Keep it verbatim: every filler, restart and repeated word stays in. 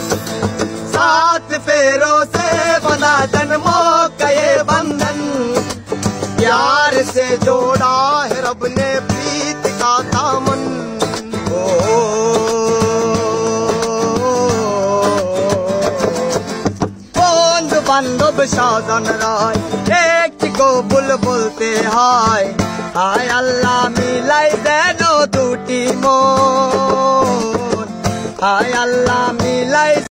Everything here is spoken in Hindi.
सात फेरों से बना जन्मों का ये बंधन, प्यार से जोड़ा है रब ने प्रीत का दामन। बंद बंद साधन राय एक को बुल बोलते हाय हाय अल्लाह मिलाई देनो दूटी मोन, हाय अल्लाह मिलाई